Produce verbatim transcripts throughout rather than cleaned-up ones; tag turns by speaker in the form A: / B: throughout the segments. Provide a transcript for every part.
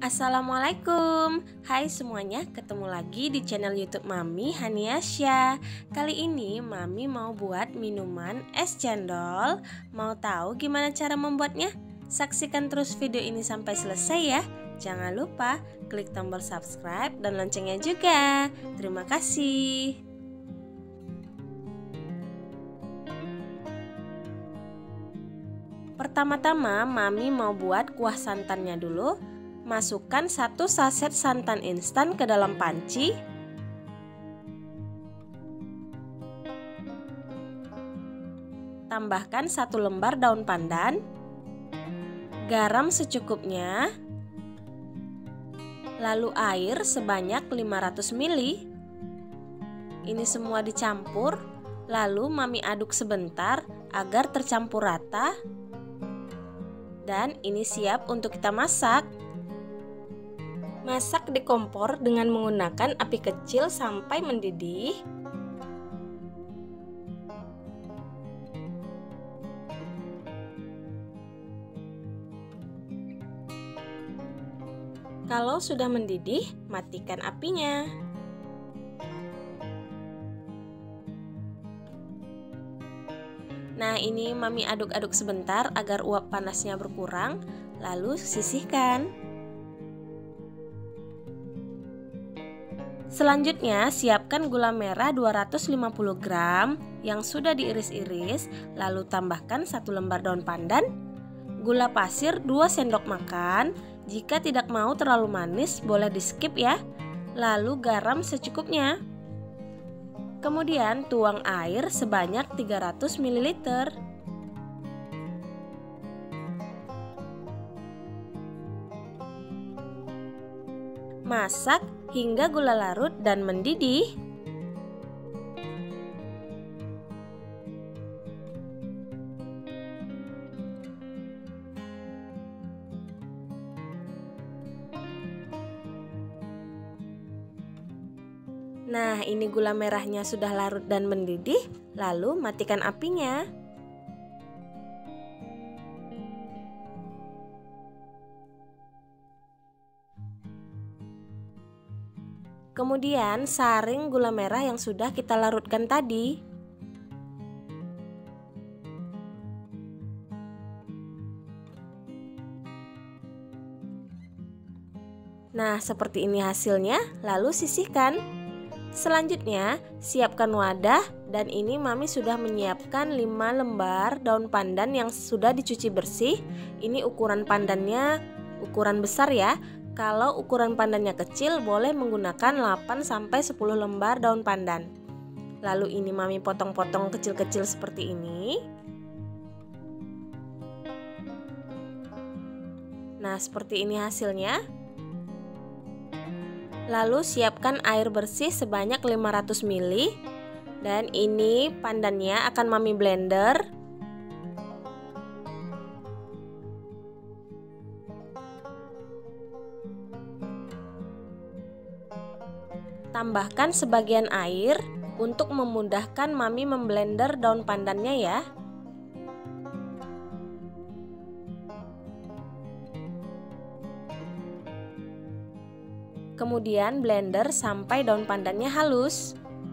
A: Assalamualaikum. Hai semuanya, ketemu lagi di channel YouTube Mami Haniasya. Kali ini Mami mau buat minuman es cendol. Mau tahu gimana cara membuatnya? Saksikan terus video ini sampai selesai ya. Jangan lupa klik tombol subscribe dan loncengnya juga. Terima kasih. Pertama-tama Mami mau buat kuah santannya dulu. Masukkan satu saset santan instan ke dalam panci. Tambahkan satu lembar daun pandan. Garam secukupnya. Lalu air sebanyak lima ratus mililiter. Ini semua dicampur. Lalu Mami aduk sebentar agar tercampur rata. Dan ini siap untuk kita masak. Masak di kompor dengan menggunakan api kecil sampai mendidih. Kalau sudah mendidih, matikan apinya. Nah, ini Mami aduk-aduk sebentar agar uap panasnya berkurang, lalu sisihkan. Selanjutnya, siapkan gula merah dua ratus lima puluh gram yang sudah diiris-iris, lalu tambahkan satu lembar daun pandan, gula pasir dua sendok makan. Jika tidak mau terlalu manis, boleh di-skip ya. Lalu garam secukupnya. Kemudian tuang air sebanyak tiga ratus mililiter. Masak hingga gula larut dan mendidih. Nah, ini gula merahnya sudah larut dan mendidih, lalu matikan apinya. Kemudian saring gula merah yang sudah kita larutkan tadi. Nah, seperti ini hasilnya, lalu sisihkan. Selanjutnya, siapkan wadah dan ini Mami sudah menyiapkan lima lembar daun pandan yang sudah dicuci bersih. Ini ukuran pandannya ukuran besar ya. Kalau ukuran pandannya kecil, boleh menggunakan delapan sampai sepuluh lembar daun pandan. Lalu ini Mami potong-potong kecil-kecil seperti ini. Nah, seperti ini hasilnya. Lalu siapkan air bersih sebanyak lima ratus mililiter. Dan ini pandannya akan Mami blender. Tambahkan sebagian air untuk memudahkan Mami memblender daun pandannya ya. Kemudian blender sampai daun pandannya halus.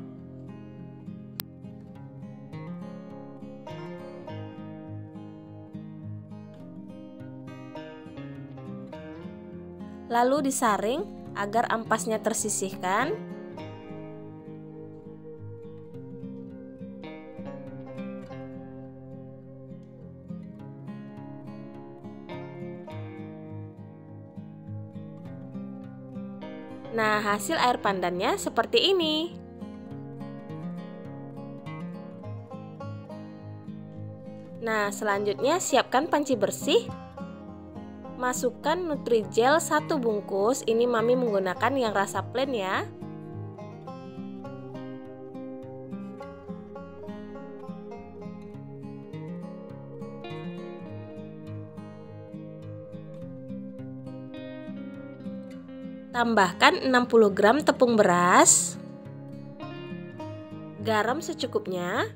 A: Lalu disaring agar ampasnya tersisihkan. Nah, hasil air pandannya seperti ini. Nah, selanjutnya siapkan panci bersih. Masukkan Nutrijel satu bungkus. Ini Mami menggunakan yang rasa plain ya. Tambahkan enam puluh gram tepung beras, garam secukupnya,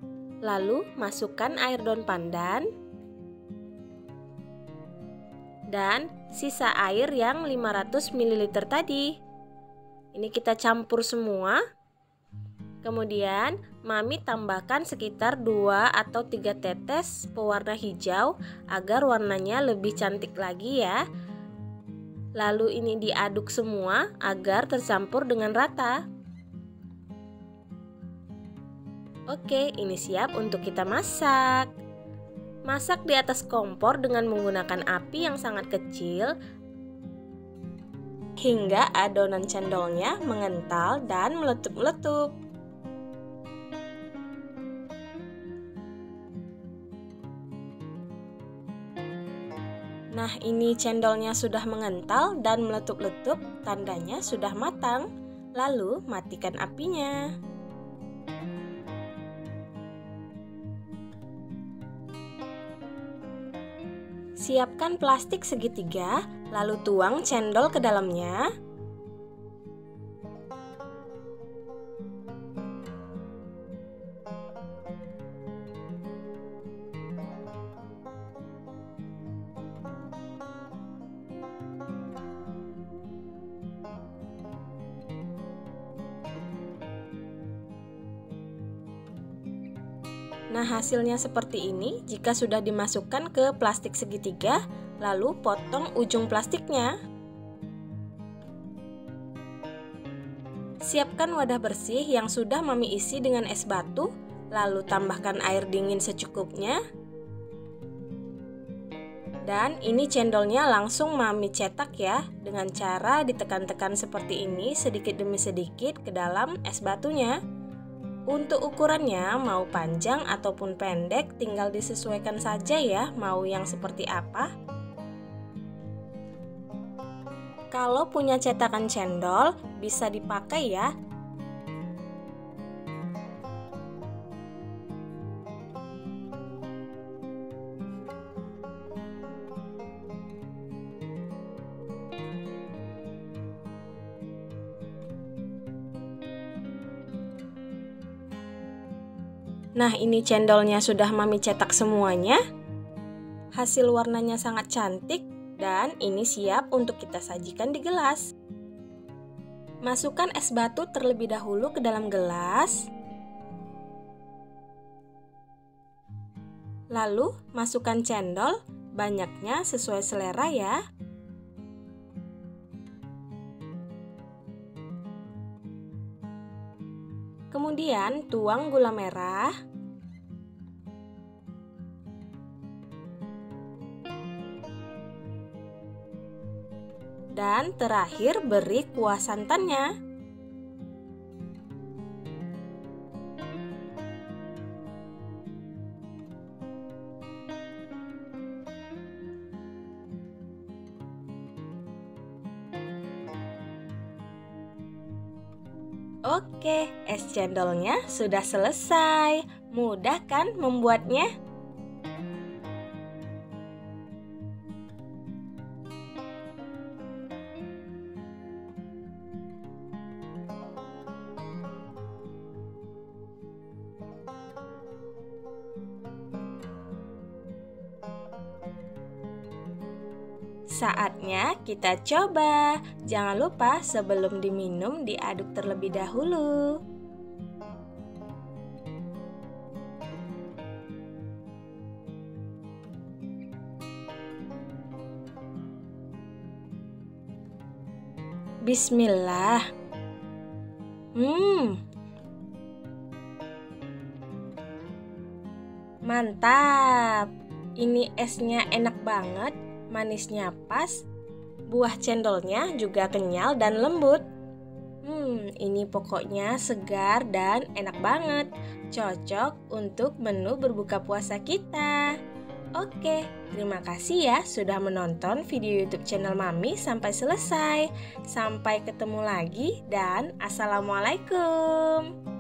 A: lalu masukkan air daun pandan, dan sisa air yang lima ratus mililiter tadi. Ini kita campur semua. Kemudian Mami tambahkan sekitar dua atau tiga tetes pewarna hijau agar warnanya lebih cantik lagi ya. Lalu ini diaduk semua agar tercampur dengan rata. Oke, ini siap untuk kita masak. Masak di atas kompor dengan menggunakan api yang sangat kecil hingga adonan cendolnya mengental dan meletup-meletup. Nah, ini cendolnya sudah mengental dan meletup-letup, tandanya sudah matang. Lalu matikan apinya. Siapkan plastik segitiga, lalu tuang cendol ke dalamnya. Nah, hasilnya seperti ini. Jika sudah dimasukkan ke plastik segitiga, lalu potong ujung plastiknya. Siapkan wadah bersih yang sudah Mami isi dengan es batu, lalu tambahkan air dingin secukupnya. Dan ini cendolnya langsung Mami cetak ya, dengan cara ditekan-tekan seperti ini sedikit demi sedikit ke dalam es batunya. Untuk ukurannya mau panjang ataupun pendek tinggal disesuaikan saja ya, mau yang seperti apa. Kalau punya cetakan cendol bisa dipakai ya. Nah, ini cendolnya sudah Mami cetak semuanya. Hasil warnanya sangat cantik dan ini siap untuk kita sajikan di gelas. Masukkan es batu terlebih dahulu ke dalam gelas. Lalu masukkan cendol, banyaknya sesuai selera ya. Kemudian tuang gula merah. Dan terakhir beri kuah santannya. Oke, es cendolnya sudah selesai. Mudah kan membuatnya? Saatnya kita coba. Jangan lupa sebelum diminum diaduk terlebih dahulu. Bismillah. Hmm. Mantap. Ini esnya enak banget. Manisnya pas, buah cendolnya juga kenyal dan lembut. Hmm, ini pokoknya segar dan enak banget. Cocok untuk menu berbuka puasa kita. Oke, terima kasih ya sudah menonton video YouTube channel Mami sampai selesai. Sampai ketemu lagi dan assalamualaikum.